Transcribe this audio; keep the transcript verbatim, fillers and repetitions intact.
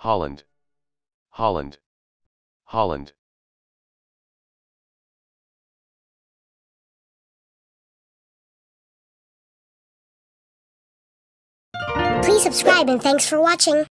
Holland, Holland, Holland. Please subscribe and thanks for watching.